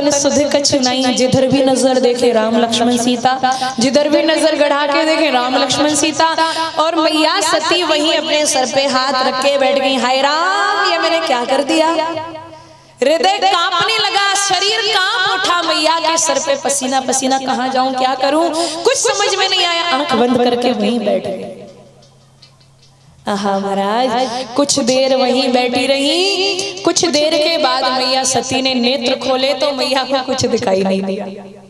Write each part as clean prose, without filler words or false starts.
तन सुध कछु नहीं, जिधर भी नजर देखे राम लक्ष्मण सीता, जिधर भी नजर गढ़ा के देखे राम लक्ष्मण सीता। और मैया सती वहीं अपने सर पे हाथ रख के बैठ गई। हाय राम, ये मैंने क्या कर दिया। हृदय कांपने लगा, शरीर कांप उठा। मैया के सर पे पसीना पसीना, कहाँ जाऊं, क्या करूं, कुछ समझ में नहीं आया। आंख बंद करके वहीं बैठ गई। आहा महाराज, कुछ देर वहीं बैठी रही। कुछ देर के बाद मैया सती ने नेत्र खोले तो मैया को कुछ दिखाई नहीं दिया।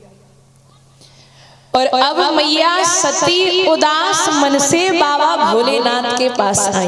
और अब मैया सती उदास मन से बाबा भोलेनाथ के पास आई।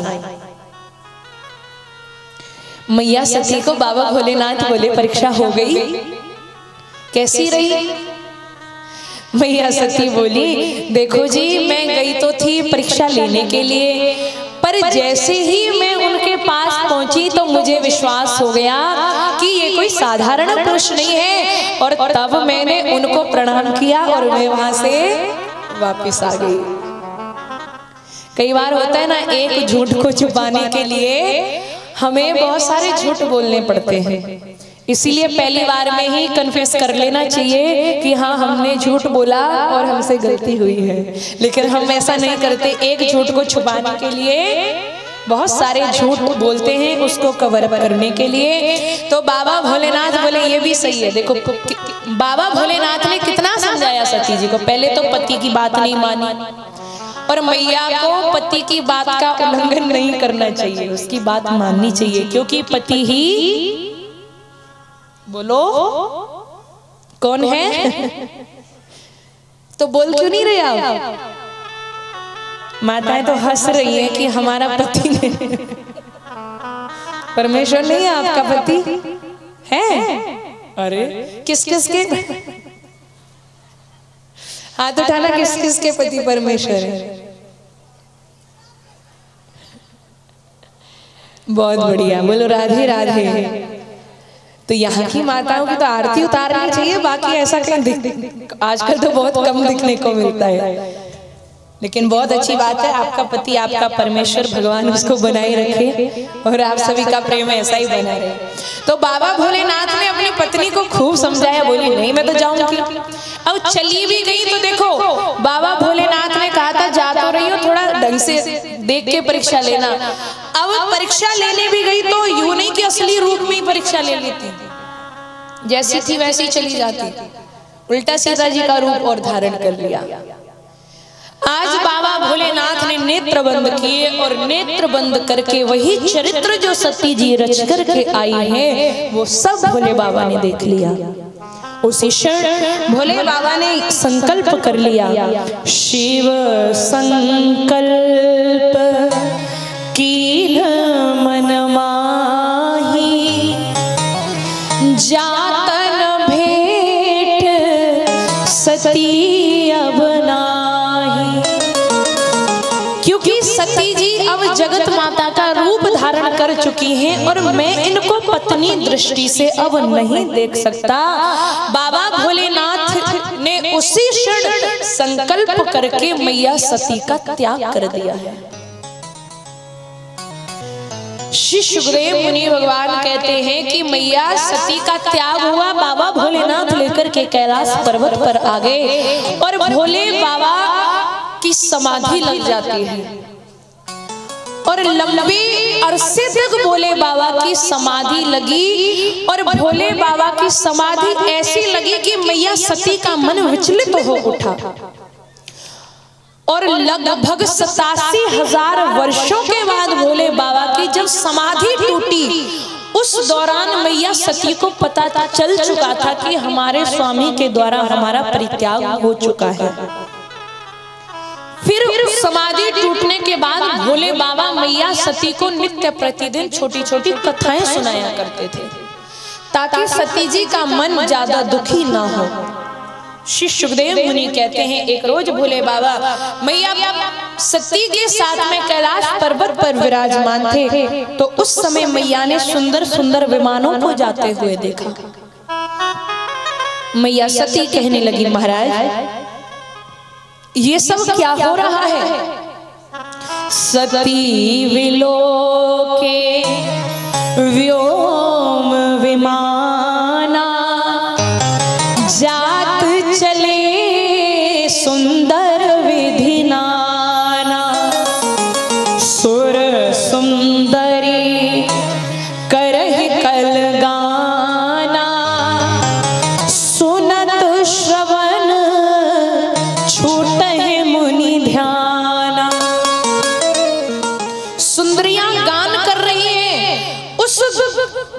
मैया सती को बाबा भोलेनाथ बोले, परीक्षा हो गई, कैसी रही। मैया सती बोली, देखो जी, मैं गई तो थी परीक्षा लेने के लिए, पर जैसे ही मैं उनके पास पहुंची तो मुझे विश्वास हो गया कि ये कोई साधारण पुरुष नहीं है। और तब मैंने उनको प्रणाम किया और मैं वहां से वापस आ गई। कई बार होता है ना, एक झूठ को छुपाने के लिए हमें बहुत सारे झूठ बोलने पड़ते हैं। इसीलिए पहली बार में ही कन्फेस कर लेना चाहिए कि हाँ, हमने झूठ बोला और हमसे गलती हुई है। लेकिन हम ऐसा नहीं करते, एक झूठ को छुपाने के लिए बहुत सारे झूठ बोलते हैं, उसको कवर अप करने के लिए। तो बाबा भोलेनाथ बोले, ये भी सही है। देखो बाबा भोलेनाथ ने कितना समझाया सती जी को। पहले तो पति की बात नहीं मानी, और मैया को पति की बात का उल्लंघन नहीं करना चाहिए, उसकी बात माननी चाहिए, क्योंकि पति ही, बोलो कौन है। तो बोल क्यों नहीं रहे आप? माताएं तो हंस रही हैं कि हमारा पति है। परमेश्वर नहीं है आपका पति है? अरे किस किस के हाथ उठाना, किस किस के पति परमेश्वर है? बहुत बढ़िया, बोलो राधे राधे। तो यहाँ की माताओं की तो आरती उतारनी चाहिए, बाकी ऐसा कहीं आजकल तो बहुत कम दिखने को मिलता है। लेकिन बहुत अच्छी बात है, आपका पति, आपका परमेश्वर भगवान उसको बनाए रखे और आप सभी का प्रेम ऐसा ही बना रहे। तो बाबा भोलेनाथ ने अपनी पत्नी को खूब समझाया, बोली नहीं मैं तो जाऊंगी। अब चली भी गई तो देखो, बाबा भोलेनाथ ने कहा था जा तो रही हो, थोड़ा ढंग से देख के परीक्षा लेना। अब परीक्षा लेने भी गई तो यूं नहीं कि असली रूप में ही परीक्षा ले लेती, जैसी थी वैसी चली जाती, उल्टा सीता जी का रूप और धारण कर लिया। आज बाबा भोलेनाथ ने नेत्र बंद किए और नेत्र बंद करके वही चरित्र जो सती जी रच करके आई है वो सब भोले बाबा ने देख लिया। उसी क्षण भोले बाबा ने संकल्प कर लिया, शिव संकल्प कीन मन माही, जातन भेंट सती अब नाही। क्योंकि सती जी अब जगत माता का रूप धारण कर चुकी हैं और मैं इनको पत्नी दृष्टि से अब नहीं देख सकता। बाबा भोलेनाथ ने उसी क्षण संकल्प करके मैया सती का त्याग कर दिया है। श्री सुखदेव मुनि भगवान कहते हैं कि मैया सती का त्याग हुआ, बाबा भोलेनाथ लेकर के कैलाश पर्वत पर आ गए और भोले बाबा की समाधि लग जाती है और लंबे अरसे तक भोले बाबा की समाधि लगी। और भोले बाबा की समाधि ऐसी लगी कि मैया सती का मन विचलित हो उठा और लगभग 87,000 वर्षों के बाद भोले बाबा की जब समाधि टूटी, उस दौरान मैया सती को पता चल चुका था कि हमारे स्वामी के द्वारा हमारा परित्याग हो चुका है। फिर समाधि टूटने के बाद भोले बाबा मैया सती को नित्य प्रतिदिन छोटी छोटी कथाएं सुनाया करते थे ताकि सती जी का मन ज्यादा दुखी ना हो। श्री सुखदेव मुनि कहते हैं एक रोज भोले बाबा मैया सती के साथ में कैलाश पर्वत पर विराजमान थे, तो उस समय मैया ने सुंदर सुंदर विमानों को जाते हुए देखा। मैया सती कहने लगी, महाराज ये सब क्या हो रहा है? सती विलोके व्योम विमाना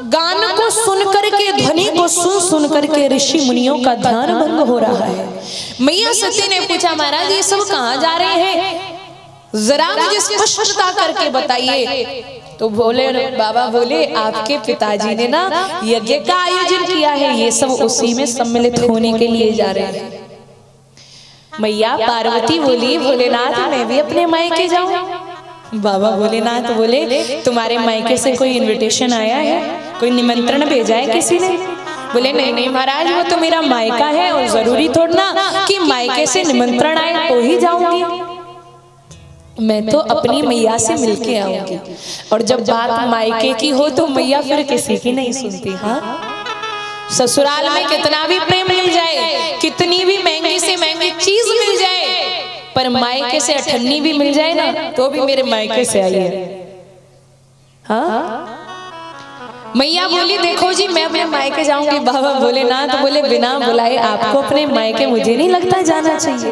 गान को सुन करके, ध्वनि को सुन सुन करके ऋषि मुनियों का ध्यान भंग हो रहा है। मैया सती ने पूछा, महाराज ये सब कहाँ जा रहे हैं, जरा मुझे स्पष्टता करके बताइए। तो बोले, बाबा बोले आपके पिताजी ने ना यज्ञ का आयोजन किया है, ये सब उसी में सम्मिलित होने के लिए जा रहे हैं। मैया पार्वती बोली, भोलेनाथ मैं भी अपने मायके जाऊं। बाबा भोलेनाथ बोले, तुम्हारे मायके से कोई इनविटेशन आया है, कोई निमंत्रण भेजा है किसी ने? बोले नहीं नहीं महाराज, वो तो मेरा मायका है और जरूरी थोड़ा ना कि मायके से निमंत्रण आए तो ही जाऊंगी, मैं तो अपनी मैया से मिलके आऊंगी। और जब बात मायके की हो तो मैया फिर किसी की नहीं सुनती। हाँ, ससुराल में कितना भी प्रेम मिल जाए, कितनी भी महंगी से महंगी चीज मिल जाए, पर मायके से अठन्नी भी मिल जाए ना तो भी मेरे मायके से आई है। हाँ, मैया बोली, देखो जी मैं अपने मायके जाऊंगी। बाबा भोलेनाथ बोले, बिना बुलाए आपको अपने मायके मुझे नहीं लगता जाना चाहिए,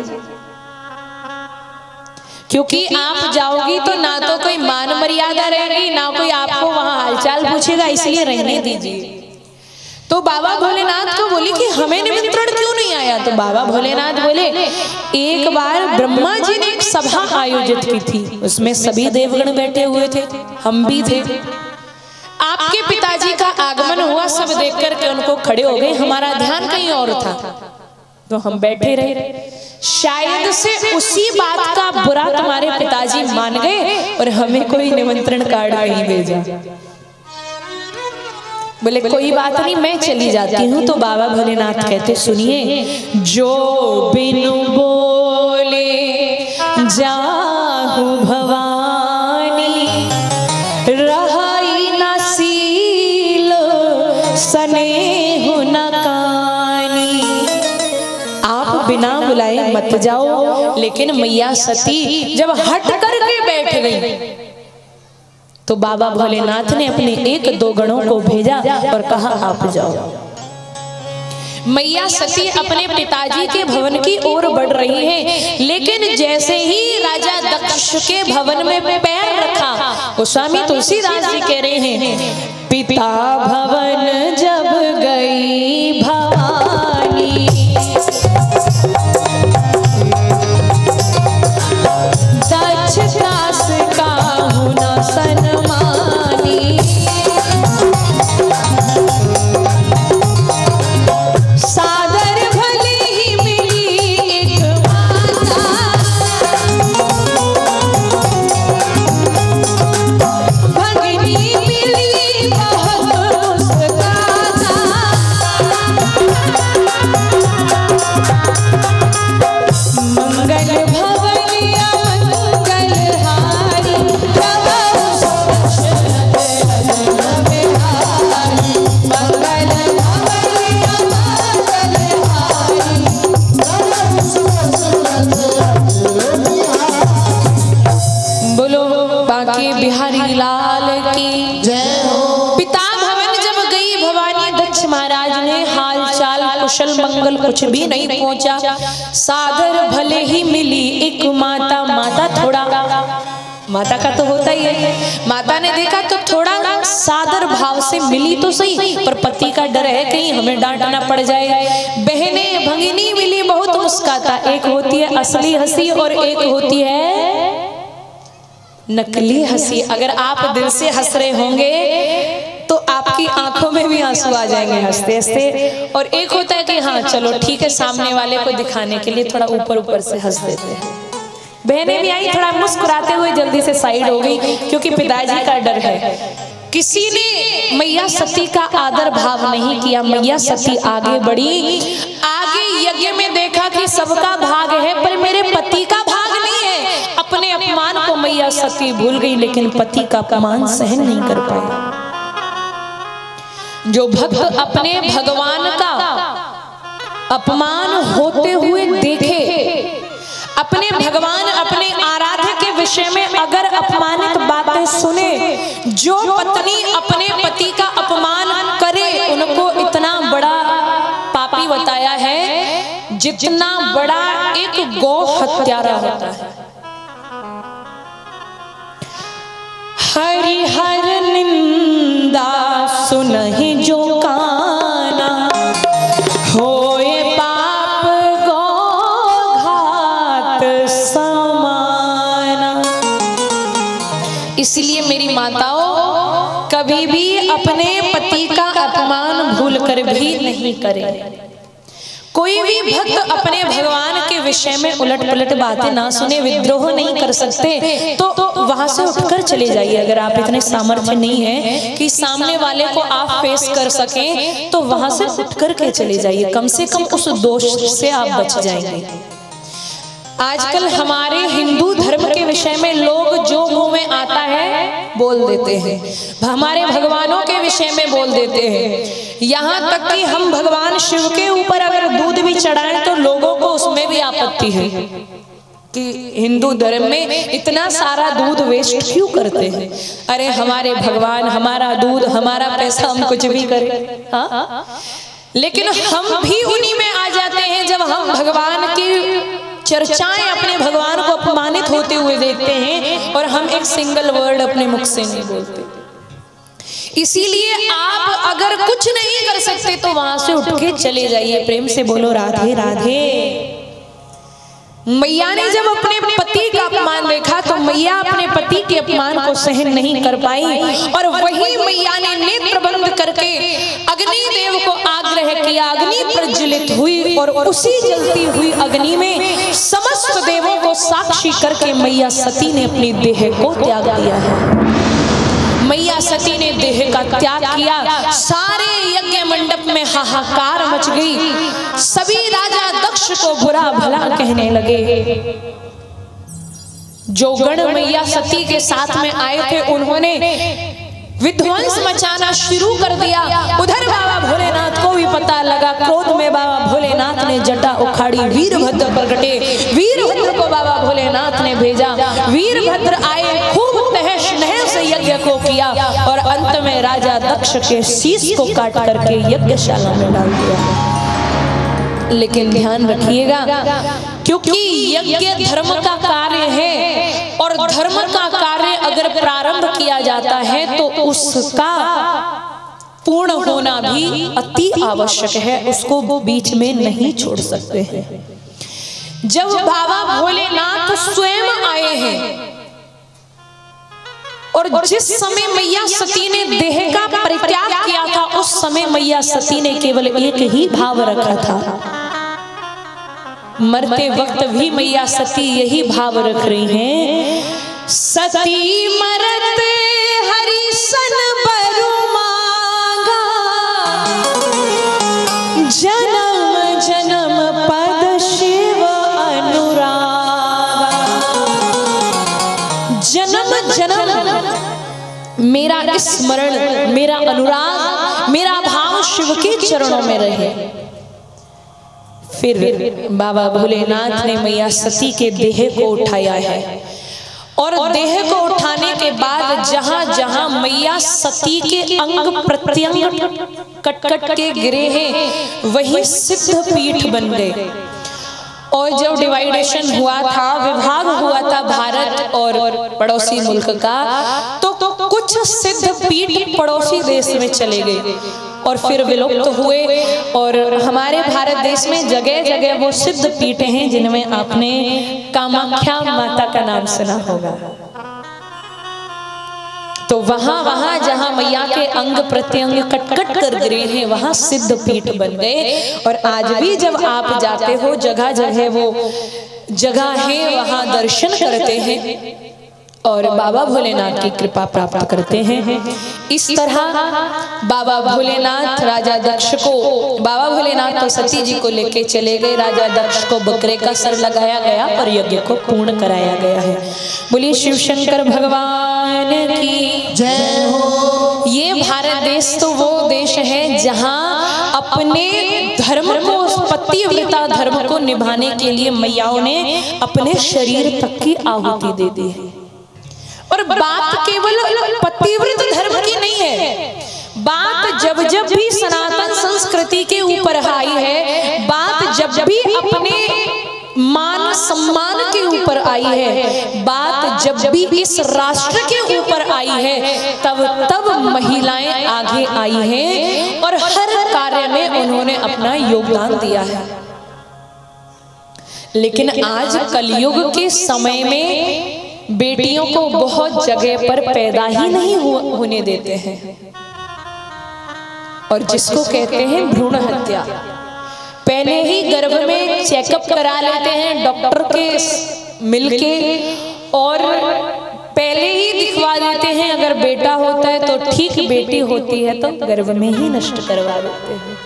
क्योंकि आप जाओगी तो ना तो कोई मान मर्यादा रहेगी, ना कोई आपको वहां हालचाल पूछेगा, इसलिए रहने दीजिए। तो बाबा भोलेनाथ को बोली कि हमें निमंत्रण क्यों नहीं आया? तो बाबा भोलेनाथ बोले, एक बार ब्रह्मा जी ने एक सभा आयोजित की थी, उसमें सभी देवगण बैठे हुए थे, हम भी थे। आपके पिताजी का आगमन हुआ, सब देख करके उनको खड़े हो गए, हमारा ध्यान कहीं और था तो हम बैठे रहे। शायद से उसी बात का बुरा तुम्हारे पिताजी मान गए और हमें कोई निमंत्रण कार्ड नहीं भेजा। बोले कोई बात नहीं, मैं चली जाती हूँ। तो बाबा भोलेनाथ कहते, सुनिए, जो बिनु बोले जाहु भवानी, रहाई न सील स्नेह न कानी। आप बिना बुलाए मत जाओ। लेकिन मैया सती जब हट करके बैठ गई तो बाबा भोलेनाथ ने अपने एक दो गणों को भेजा और कहा आप जाओ। मैया सती अपने पिताजी के भवन की ओर बढ़ रही हैं, लेकिन जैसे ही राजा दक्ष के भवन में पैर रखा, गोस्वामी तुलसीदास जी कह रहे हैं, पिता भवन जब गई भवानी, दक्ष दास काहू न सन्मानी, सादर भले ही मिली एक माता, भगनी मिली बहुत मुस्काता, मंगल भवनिया मंगलहारी, बोलो बांके बिहारी लाल की जय हो। पिता भवन जब गई भवानी, दक्ष महाराज ने हाल चाल कुशल मंगल कुछ भी नहीं पहुंचा। सादर भले ही मिली एक माता, माता थोड़ा, माता का तो होता ही है, माता ने देखा तो थोड़ा सादर भाव से मिली तो सही, पर पति का डर है कहीं हमें डांटना पड़ जाए। बहने भगिनी मिली बहुत मुस्काता। एक होती है असली हंसी और एक होती है नकली हंसी। अगर आप दिल से हंस रहे होंगे तो आपकी आंखों में भी आंसू आ जाएंगे हंसते हंसते। और एक होता है कि हाँ चलो ठीक है, सामने वाले को दिखाने के लिए थोड़ा ऊपर ऊपर से हंस देते हैं। बहनें भी आई, थोड़ा मुस्कुराते हुए जल्दी से साइड हो गई, क्योंकि पिताजी का डर है। किसी ने मैया सती का आदर भाव नहीं किया। मैया सती आगे बढ़ी, आगे यज्ञ में देखा कि सबका भाग है पर मेरे पति का भाग नहीं है। अपने अपमान को मैया सती भूल गई, लेकिन पति का अपमान सहन नहीं कर पाई। जो भक्त अपने भगवान का अपमान होते हुए देखे, अपने भगवान अपने आराध्य के विषय में अगर अपमानित बातें सुने, जो पत्नी अपने पति का अपमान करे उनको इतना बड़ा पापी बताया है जितना बड़ा एक गौ हत्यारा होता है। हरि हर निंदा सुनहि जो काना, होए पाप गो घात समाना। इसलिए मेरी माताओं, कभी भी अपने पति का अपमान भूल कर भी नहीं करें। कोई भी भक्त अपने भगवान के विषय में उलट पलट बातें ना सुने, विद्रोह नहीं कर सकते तो वहां से उठकर चले जाइए। अगर आप इतने सामर्थ्य नहीं है कि सामने वाले को आप फेस कर सकें तो वहां से उठकर के चले जाइए, कम से कम उस दोष से आप बच जाएंगे। आजकल हमारे हिंदू धर्म के विषय में लोग जो मुंह में आता है बोल देते हैं, हमारे भगवानों के विषय में बोल देते हैं। यहाँ तक कि हम भगवान शिव के ऊपर अगर दूध भी चढ़ाएं तो लोगों को उसमें भी आपत्ति है कि हिंदू धर्म में इतना सारा दूध वेस्ट क्यों करते हैं। अरे हमारे भगवान, हमारा दूध, हमारा पैसा, हम कुछ भी करें। हाँ, लेकिन हम भी उन्हीं में आ जाते हैं जब हम भगवान की चर्चाएं अपने भगवान को अपमानित होते हुए देखते हैं और हम एक सिंगल वर्ड अपने मुख से नहीं बोलते। इसीलिए आप अगर कुछ नहीं कर सकते तो वहां से उठ के चले जाइए। प्रेम से बोलो राधे राधे। मैया ने जब अपने पति का अपमान देखा तो मैया अपने पति के अपमान को सहन नहीं कर पाई और वही मैया ने नेत्र बंद करके अग्नि देव को आग्रह किया। अग्नि प्रज्वलित हुई और उसी जलती हुई अग्नि में समस्त देवों को साक्षी करके मैया सती ने अपनी देह को त्याग दिया है। मैया सती ने देह का त्याग किया। सारे यज्ञ मंडप में हाहाकार मच गई। सभी राजा दक्ष को बुरा भला कहने लगे। जो गण मैया सती के साथ में आए थे उन्होंने विध्वंस मचाना शुरू कर दिया। उधर बाबा भोलेनाथ को भी पता लगा। क्रोध में बाबा भोलेनाथ ने जटा उखाड़ी, वीरभद्र प्रगटे। वीरभद्र को बाबा भोलेनाथ ने भेजा। वीरभद्र आए, खूब तहस नहस से यज्ञ को किया और अंत में राजा दक्ष के शीश को काट करके यज्ञशाला में डाल दिया। लेकिन ध्यान रखिएगा, क्योंकि यज्ञ धर्म का कार्य है और धर्म का कार्य अगर प्रारंभ किया जाता है तो उसका पूर्ण होना भी अति आवश्यक है, उसको बीच में नहीं छोड़ सकते हैं। जब बाबा भोलेनाथ स्वयं आए हैं और जिस समय मैया सती ने देह का परित्याग किया था उस समय मैया सती ने केवल एक ही भाव रखा था। मरते वक्त भी मैया सती यही भाव रख रही हैं। सती मरत हरि सन बरु मांगा, जन्म जन्म पद शिव अनुरागा। जन्म जन्म मेरा स्मरण, मेरा अनुराग, मेरा भाव शिव के चरणों में रहे। फिर बाबा भोलेनाथ ने मैया सती के देह को उठाया है और देह को उठाने के बाद जहां जहां मैया सती के अंग प्रत्यंग कट कट के गिरे हैं वही सिद्ध पीठ बन गए। और जब डिवाइडेशन हुआ था, विभाग हुआ था भारत और पड़ोसी मुल्क का, तो कुछ सिद्ध पीठ पड़ोसी देश में चले गए और फिर विलुप्त हुए। और हमारे भारत देश में जगह जगह वो सिद्ध पीठे हैं जिनमें आपने कामाख्या माता का नाम सुना होगा। तो वहां जहां मैया के अंग प्रत्यंग कट कर गिरे हैं वहां सिद्ध पीठ बन गए। और आज भी जब आप जाते हो जगह जगह वो जगह है, वहां दर्शन करते हैं और बाबा भोलेनाथ की कृपा प्राप्त करते हैं। इस तरह बाबा भोलेनाथ राजा दक्ष को, बाबा भोलेनाथ तो सती जी को लेके चले गए। राजा दक्ष को बकरे का सर लगाया गया और यज्ञ को पूर्ण कराया गया है। बोलिए शिव शंकर भगवान की जय हो। ये भारत देश तो वो देश है जहां अपने धर्म को, पतिव्रता धर्म को निभाने के लिए मैयाओं ने अपने शरीर तक की आहुति दे दी है। और बात केवल पतिव्रत धर्म की नहीं है, बात जब जब भी सनातन संस्कृति के ऊपर आई है, बात जब भी अपने मान सम्मान के ऊपर आई है, बात जब भी इस राष्ट्र के ऊपर आई है तब महिलाएं आगे आई हैं और हर कार्य में उन्होंने अपना योगदान दिया है। लेकिन आज कलयुग के समय में बेटियों को बहुत जगह पर पैदा ही नहीं होने देते हैं, और जिसको कहते हैं भ्रूण हत्या। पहले ही गर्भ में चेकअप करा लेते हैं डॉक्टर के मिलके, और पहले ही दिखवा देते हैं अगर बेटा होता है तो ठीक, बेटी होती है तो गर्भ में ही नष्ट करवा देते हैं।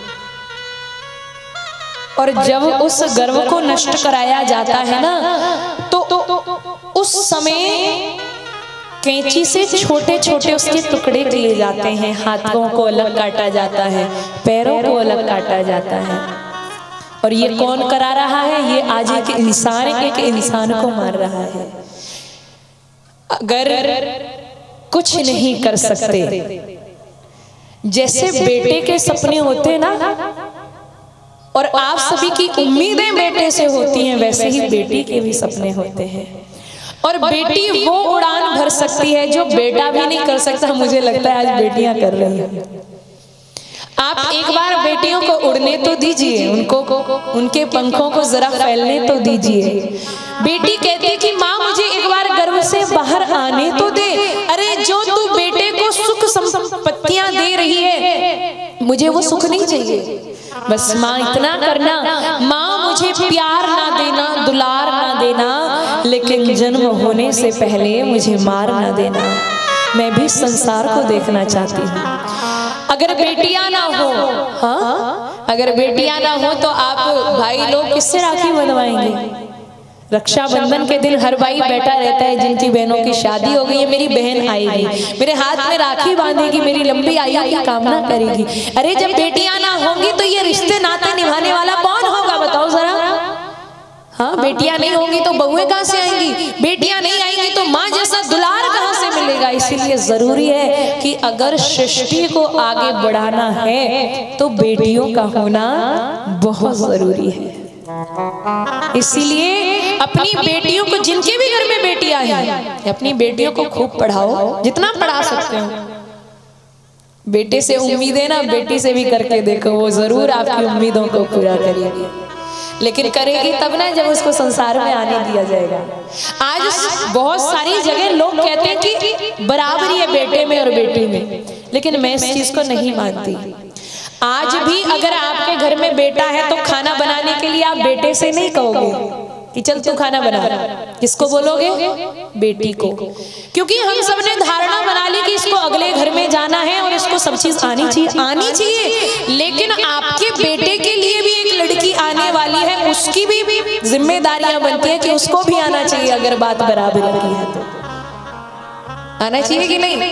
और जब उस गर्भ को नष्ट कराया जाता है ना तो उस समय कैंची से छोटे छोटे उसके टुकड़े किए जाते हैं, हाथों को अलग काटा जाता है, पैरों को अलग काटा जाता है। और ये कौन करा रहा है? ये आज एक इंसान को मार रहा है। अगर कुछ नहीं कर सकते, जैसे बेटे के सपने होते ना, और आप सभी की उम्मीदें बेटे से होती हैं, वैसे ही बेटी के भी सपने होते हैं। और बेटी वो उड़ान भर सकती है जो बेटा भी नहीं कर सकता। मुझे लगता है आज बेटियां कर रही हैं। आप एक बार बेटियों को उड़ने तो दीजिए, उनके पंखों को जरा फैलने तो दीजिए। बेटी कहती कि माँ मुझे एक बार गर्भ से बाहर आने तो दे। अरे जो तू बेटे को सुख संपत्तियां दे रही है, मुझे वो सुख नहीं चाहिए। बस माँ इतना करना, माँ मुझे प्यार ना देना, दुलार ना देना, लेकिन जन्म होने से पहले मुझे मार ना देना। मैं भी संसार को देखना चाहती हूँ। अगर बेटियां ना हो, हाँ, अगर बेटियां ना हो तो आप भाई लोग किससे राखी बंधवाएंगे? रक्षाबंधन के दिन हर भाई बैठा रहता है जिनकी बहनों की शादी हो गई है, मेरी बहन आएगी, मेरे हाथ में राखी बांधेगी, मेरी लंबी आयु की कामना करेगी। अरे जब बेटियां ना होंगी तो ये रिश्ते नाते निभाने वाला कौन होगा? बताओ जरा। हाँ, बेटियां नहीं होंगी तो बहुएं कहां से आएंगी? बेटियां नहीं आएंगी तो माँ जैसा दुलार कहां से मिलेगा? इसीलिए जरूरी है कि अगर सृष्टि को आगे बढ़ाना है तो बेटियों का होना बहुत जरूरी है। इसीलिए अपनी बेटियों को, जिनके भी घर में बेटियां हैं, अपनी बेटियों को खूब पढ़ाओ, जितना पढ़ा सकते हो। बेटे से उम्मीदें ना बेटी से भी करके देखो, वो जरूर आपकी उम्मीदों को पूरा करेगी। लेकिन करेगी तब ना जब उसको संसार में आने दिया जाएगा। आज बहुत सारी जगह लोग कहते हैं कि बराबरी है बेटे में और बेटी में, लेकिन मैं इस चीज को नहीं मानती। आज भी अगर आपके घर में बेटा है तो खाना बनाने के लिए आप बेटे से नहीं कहोगे कि चल तू खाना बना। किसको बोलोगे? बेटी को। क्योंकि हम सब ने धारणा बना ली कि इसको अगले घर में जाना है और इसको सब चीज आनी चाहिए। लेकिन आपके बेटे के लिए भी एक लड़की आने वाली है, उसकी भी जिम्मेदारियां बनती है कि उसको भी आना चाहिए। अगर बात बराबरी की है तो आना चाहिए कि नहीं?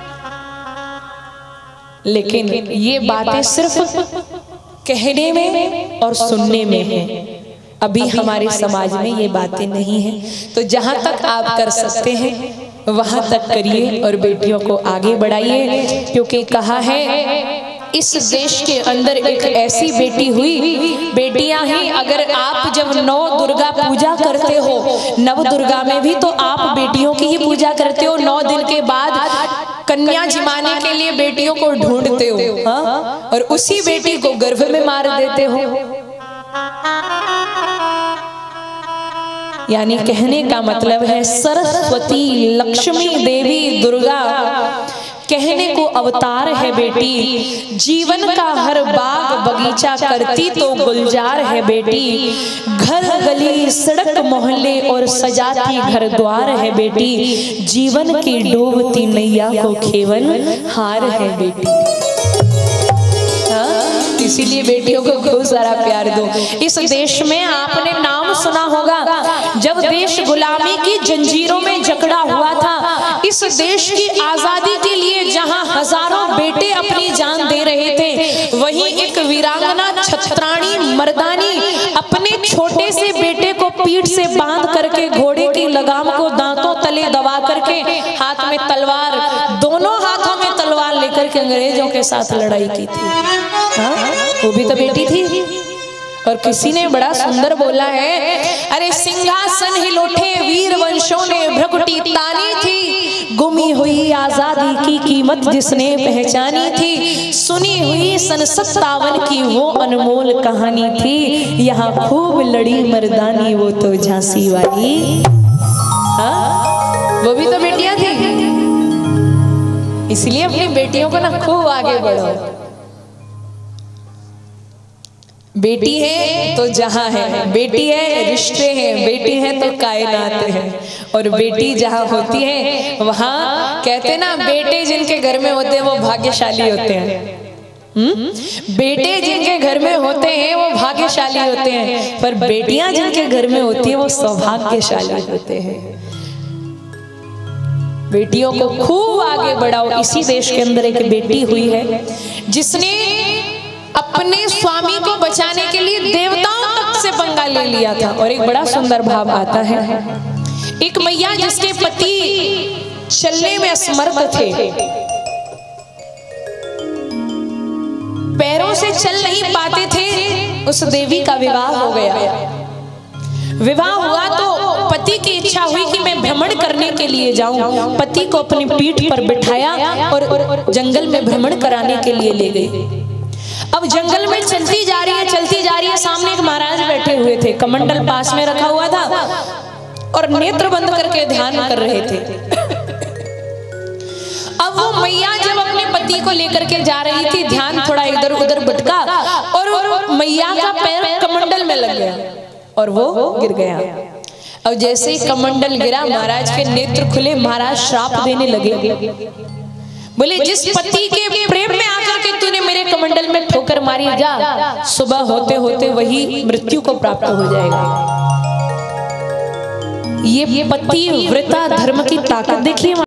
लेकिन ये बातें सिर्फ कहने में और सुनने में है। अभी हमारे समाज में ये बातें नहीं हैं। तो जहां तक आप कर सकते हैं वहां तक करिए और बेटियों को आगे बढ़ाइए। क्योंकि कहा है इस देश के अंदर एक ऐसी बेटी हुई, बेटियां ही, अगर आप जब नौ दुर्गा पूजा करते हो, नव दुर्गा में भी तो आप बेटियों की ही पूजा करते हो। 9 दिन के बाद कन्या जिमाने के लिए बेटियों को ढूंढते हो, हाँ? और उसी बेटी को गर्भ में मार देते हो। यानी कहने का मतलब है सरस्वती, लक्ष्मी देवी, दुर्गा कहने को अवतार है बेटी। जीवन का हर बाग बगीचा करती तो गुलजार है बेटी। घर गली सड़क मोहल्ले और सजाती घर द्वार है बेटी। जीवन की डूबती नैया को खेवन हार है बेटी। इसीलिए बेटियों को खूब सारा प्यार दो। इस देश में आपने नाम सुना होगा, जब देश गुलामी की जंजीरों में जकड़ा हुआ था, इस देश की आजादी के लिए जहां हजारों बेटे अपनी जान दे रहे थे, वहीं एक वीरांगना छत्राणी मर्दानी अपने छोटे से बेटे को पीठ से बांध करके घोड़े की लगाम को दांतों तले दबा करके हाथ में तलवार, दोनों हाथों में तलवार लेकर के अंग्रेजों के साथ लड़ाई की थी। हाँ? वो भी तो बेटी थी। और किसी ने बड़ा सुंदर बोला है, अरे सिंहासन हिलोठे वीर वंशों ने भ्रकुटी तानी थी, गुमी हुई आजादी की कीमत जिसने पहचानी थी, सुनी हुई सन 57 की वो अनमोल कहानी थी, यहाँ खूब लड़ी मर्दानी वो तो झांसी वाली। हाँ, वो भी तो बेटियां थी। इसलिए अपनी बेटियों को ना खूब आगे बढ़ो। बेटी है तो जहां है, बेटी है रिश्ते हैं, बेटी है तो कायनात है। और बेटी जहां होती है वहां कहते ना, बेटे जिनके घर में होते हैं वो भाग्यशाली होते हैं। बेटे जिनके घर में होते हैं वो भाग्यशाली होते हैं, पर बेटियां जिनके घर में होती है वो सौभाग्यशाली होते हैं। बेटियों को खूब आगे बढ़ाओ। इसी देश के अंदर एक बेटी हुई है जिसने अपने स्वामी को बचाने के लिए देवताओं तक से पंगा ले लिया था। और एक बड़ा सुंदर भाव आता है, एक मैया जिसके पति चलने में असमर्थ थे, पैरों से चल नहीं पाते थे, उस देवी का विवाह हो गया। विवाह हुआ तो पति की इच्छा हुई कि मैं भ्रमण करने के लिए जाऊं। पति को अपनी पीठ पर बिठाया और जंगल में भ्रमण कराने के लिए ले गई। अब जंगल में चलती जा रही है, सामने एक महाराज बैठे हुए थे, कमंडल पास में रखा हुआ था और नेत्र बंद करके ध्यान कर रहे थे। अब वो मैया जब अपने पति को लेकर के जा रही थी, ध्यान थोड़ा इधर उधर भटका और मैया का पैर कमंडल में लग गया और वो गिर गया। और जैसे ही कमंडल गिरा, महाराज के नेत्र खुले, महाराज श्राप देने लगे। बोले, जिस पति के प्रेम में आकर के तूने मेरे कमंडल में ठोकर मारी, जा सुबह होते होते वही मृत्यु को प्राप्त हो जाएगा। ये पति व्रता धर्म की ताकत देखिए